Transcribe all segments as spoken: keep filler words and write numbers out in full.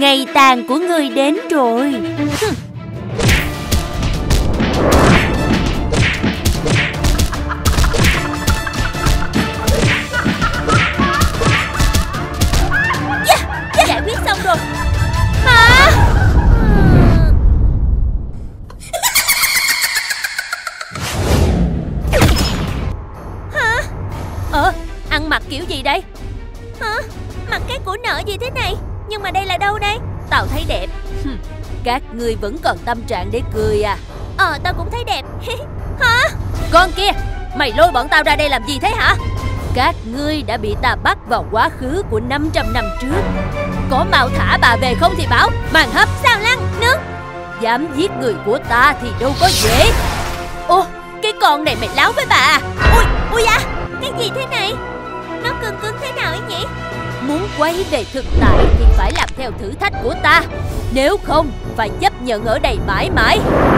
Ngày tàn của ngươi đến rồi. Yeah, giải quyết xong rồi. Hả? Hả? Ờ, ăn mặc kiểu gì đây? Hả? Mặc cái của nợ gì thế này? Nhưng mà đây là đâu đây? Tao thấy đẹp. Các ngươi vẫn còn tâm trạng để cười à? Ờ, tao cũng thấy đẹp. Hả? Con kia, mày lôi bọn tao ra đây làm gì thế hả? Các ngươi đã bị ta bắt vào quá khứ của năm trăm năm trước. Có mau thả bà về không thì bảo. Màn hấp, Xào lăn, nướng. dám giết người của ta thì đâu có dễ. Ô, cái con này mày láo với bà à? Ui, ui da, cái gì thế này? Nó cứng cứng thế nào ấy nhỉ? Muốn quay về thực tại thì phải làm theo thử thách của ta. Nếu không, phải chấp nhận ở đây mãi mãi.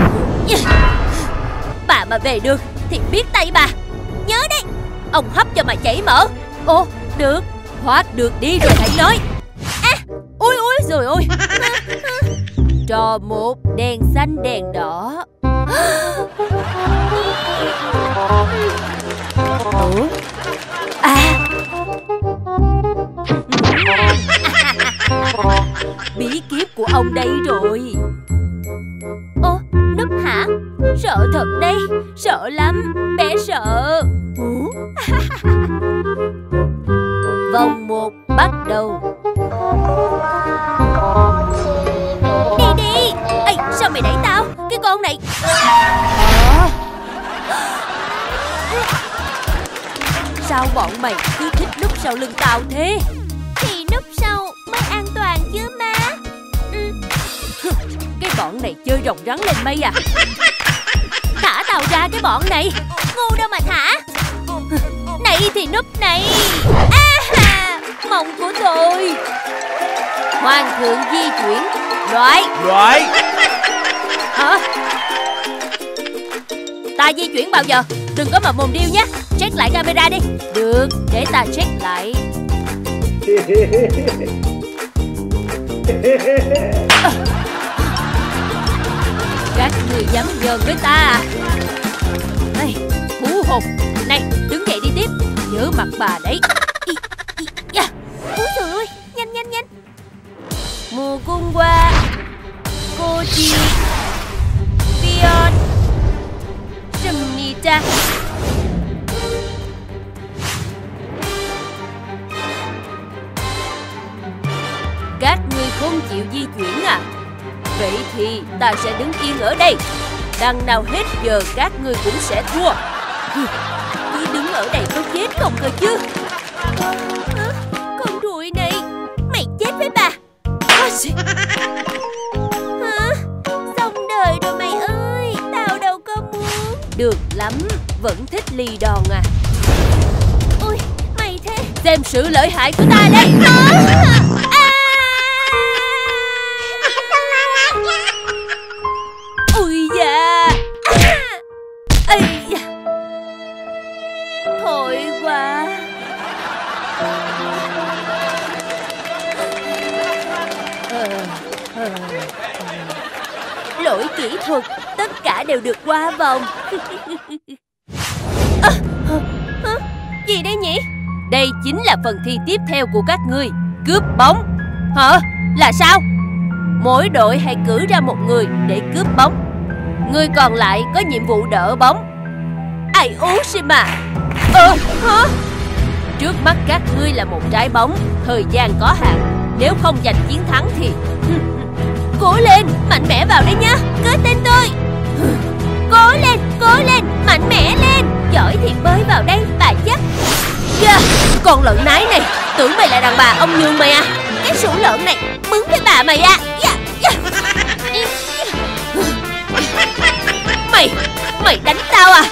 Bà mà về được thì biết tay bà. Nhớ đấy. Ông hấp cho mà chảy mỡ. Ồ, được. Thoát được đi rồi hãy nói. À, ui ui rồi ôi. Trò một, đèn xanh đèn đỏ. Ủa? À, bí kíp của ông đây rồi. Ô, núp hả? Sợ thật đây. Sợ lắm. Bé sợ. Vòng một bắt đầu. Đi đi. Ê, sao mày đẩy tao? Cái con này. À. Sao bọn mày cứ thích núp sau lưng tao thế? Thì núp sau mới an toàn chứ má. Ừ. Cái bọn này chơi rồng rắn lên mây à? Thả tao ra cái bọn này. Ngu đâu mà thả. Này thì núp này. À, mộng của tôi. Hoàng thượng di chuyển. Loại. Loại. Hả? Ta di chuyển bao giờ? Đừng có mà mồm điêu nhé. Check lại camera đi. Được, để ta check lại. À. Các người dám giỡn với ta à? Này, hú hồn. Này, đứng dậy đi tiếp. Nhớ mặt bà đấy. Úi trời ơi, nhanh nhanh nhanh. Mùa cung qua. Cô chi Pion Sumnita. Các ngươi không chịu di chuyển à? Vậy thì ta sẽ đứng yên ở đây. Đằng nào hết giờ các ngươi cũng sẽ thua. Cứ đứng ở đây có chết không cơ chứ? Hả? Con ruồi này. Mày chết với bà. Hả? Xong đời rồi mày ơi. Tao đâu có muốn. Được lắm. Vẫn thích lì đòn à? Ôi, mày thế. Xem sự lợi hại của ta đây. À! Ui da. Ây da. Thôi quá. ờ, ờ, Lỗi kỹ thuật. Tất cả đều được qua vòng. À, hả? Gì đây nhỉ? Đây chính là phần thi tiếp theo của các ngươi. Cướp bóng. Hả? Là sao? Mỗi đội hãy cử ra một người để cướp bóng. Người còn lại có nhiệm vụ đỡ bóng. Ai ú Shima. Ờ, hả? Trước mắt các ngươi là một trái bóng. Thời gian có hạn. Nếu không giành chiến thắng thì cố lên, mạnh mẽ vào đây nhá. Kết tên tôi. Cố lên, cố lên, mạnh mẽ lên. Giỏi thì bơi vào đây, bà chắc. Yeah, con lợn nái này. Tưởng mày là đàn bà ông nhường mày à? Cái sủ lợn này bướng với bà mày à? Yeah, yeah. Mày, mày đánh tao à?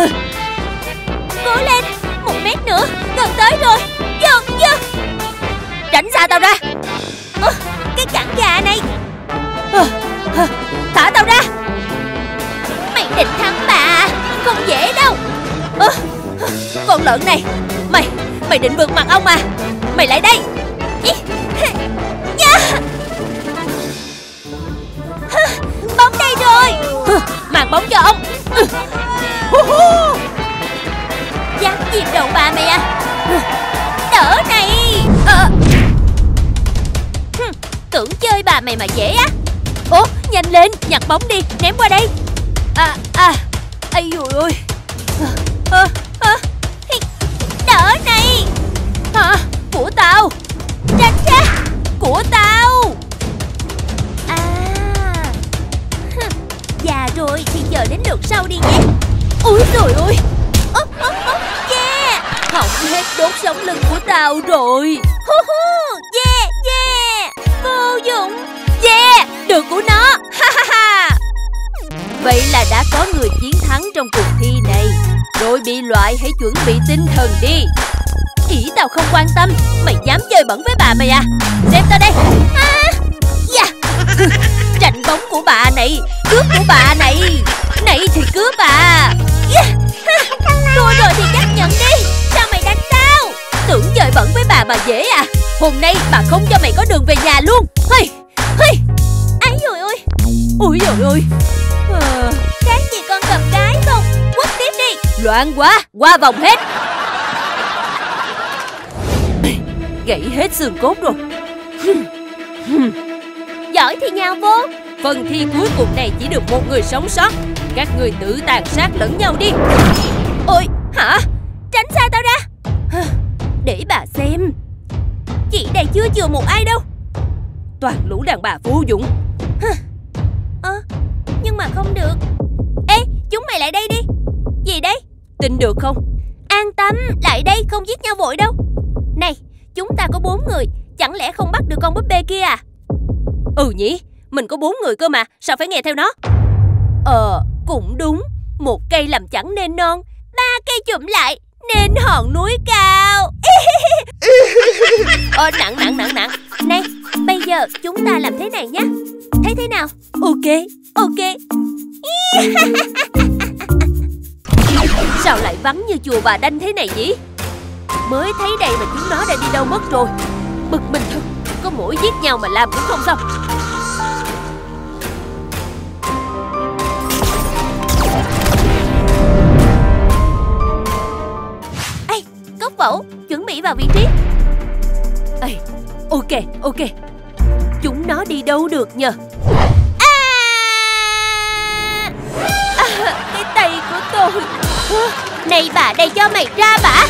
Cố lên, một mét nữa, gần tới rồi. Vô, vô. Tránh xa tao ra. Ơ, cái cẳng gà này. Thả tao ra. Mày định thắng bà. Không dễ đâu. Ơ, con lợn này. Mày, mày định vượt mặt ông à? Mày lại đây. Yeah. tôi. Mang bóng cho ông. Dám chìm đầu bà mày à? Đỡ này. à. Tưởng chơi bà mày mà dễ á. Ủa, nhanh lên, nhặt bóng đi, ném qua đây. À, à, ây dồi ôi. à, à. Đỡ này. À, của tao. Tránh ra. Của tao. À, già rồi thì chờ đến lượt sau đi nhé. Úi dồi ôi. Ô, ô, ô, yeah. Hỏng hết đốt sống lưng của tao rồi. Hu hu, yeah, yeah. Vô dụng. Yeah, được của nó. Ha ha ha. Vậy là đã có người chiến thắng trong cuộc thi này. Đội bị loại hãy chuẩn bị tinh thần đi. Ý tao không quan tâm. Mày dám chơi bẩn với bà mày à? Xem tao đây. À, yeah. Tranh bóng của bà này, cướp của bà này. Này thì cướp à. Yeah. Thua rồi thì chấp nhận đi. Sao mày đánh tao? Tưởng chơi bẩn với bà mà dễ à? Hôm nay bà không cho mày có đường về nhà luôn. Hey, hey. Ấy rồi ôi. Ôi dồi ôi. à, Khác gì con cọp cái không? Quất tiếp đi. Loạn quá, qua vòng hết. Gãy hết xương cốt rồi. Giỏi thì nhào vô. Phần thi cuối cùng này chỉ được một người sống sót. Các người tự tàn sát lẫn nhau đi. Ôi, hả? Tránh xa tao ra. Để bà xem. Chị đây chưa chừa một ai đâu. Toàn lũ đàn bà vô dụng. à, Nhưng mà không được. Ê, chúng mày lại đây đi. Gì đấy? Tin được không? An tâm, lại đây, không giết nhau vội đâu. Này, chúng ta có bốn người. Chẳng lẽ không bắt được con búp bê kia à? Ừ nhỉ, mình có bốn người cơ mà. Sao phải nghe theo nó? Ờ, cũng đúng. Một cây làm chẳng nên non, ba cây chụm lại nên hòn núi cao. Ờ, nặng nặng nặng nặng. Này, bây giờ chúng ta làm thế này nhé. Thấy thế nào? Ok, ok. Sao lại vắng như chùa Bà Đanh thế này nhỉ? Mới thấy đây mà chúng nó đã đi đâu mất rồi. Bực mình thật. Có mỗi giết nhau mà làm cũng không xong. Ê, cốc vẩu, chuẩn bị vào vị trí. Ê, ok, ok. Chúng nó đi đâu được nhờ? À, à, cái tay của tôi. Này bà, đây cho mày ra bả.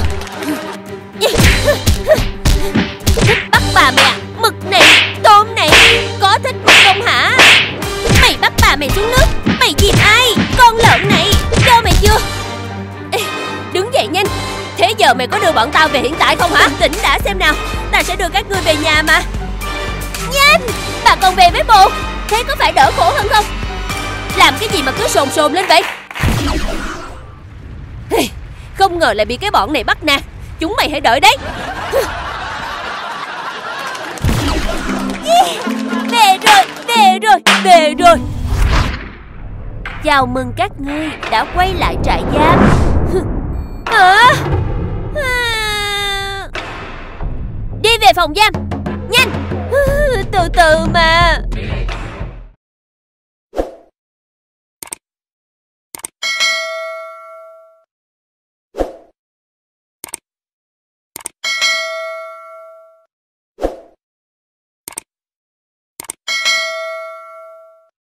Thích bắt bà mẹ. Mực này, tôm này, có thích mực không hả? Mày bắt bà mày xuống nước. Mày dìm ai? Con lợn này, cho mày chưa? Ê, đứng dậy nhanh. Thế giờ mày có đưa bọn tao về hiện tại không hả? Bình tĩnh đã xem nào. Ta sẽ đưa các ngươi về nhà mà. Nhanh, bà còn về với bồ. Thế có phải đỡ khổ hơn không? Làm cái gì mà cứ sồn sồn lên vậy? Không ngờ lại bị cái bọn này bắt nạt. Chúng mày hãy đợi đấy. Về rồi, về rồi, về rồi. Chào mừng các ngươi đã quay lại trại giam. Hả? À... Đi về phòng giam, nhanh. Từ từ mà.